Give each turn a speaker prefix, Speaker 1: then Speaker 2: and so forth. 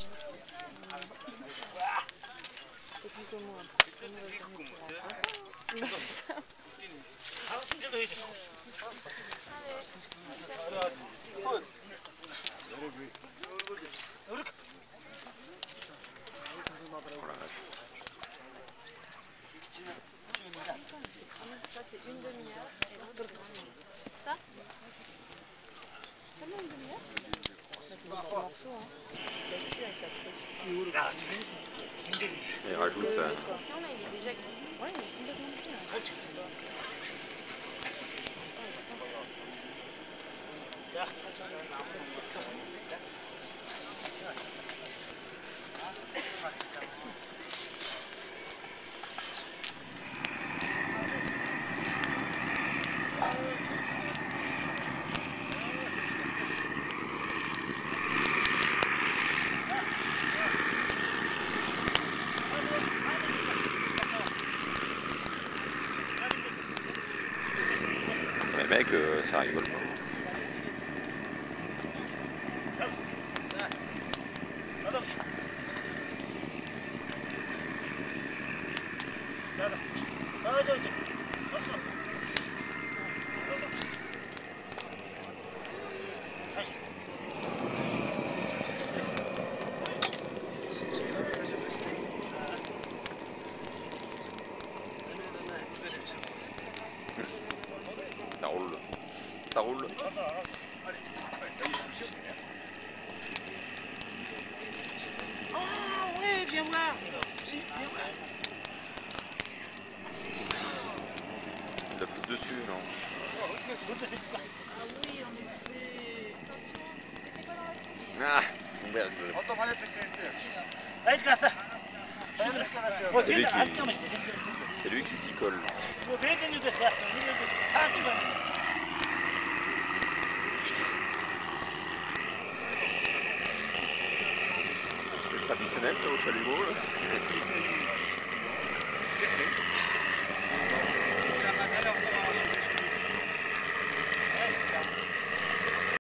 Speaker 1: C'est plutôt moi. Bah, c'est ça. Ça c'est une demi-heure et l'autre ça seulement une demi-heure. C'est des petits morceaux hein.
Speaker 2: Et rajoute
Speaker 1: Le confiant là il est déjà... Ouais il est complètement cuit.
Speaker 2: les mecs, ça rigole pas. Ça roule. Ça roule.
Speaker 3: Oh ouais, viens voir. Viens voir. C'est ça.
Speaker 2: Il a plus dessus, non?
Speaker 3: Ah oui, en effet.
Speaker 2: Ah, merde. C'est lui qui s'y colle. C'est traditionnel ça au chalumeau là.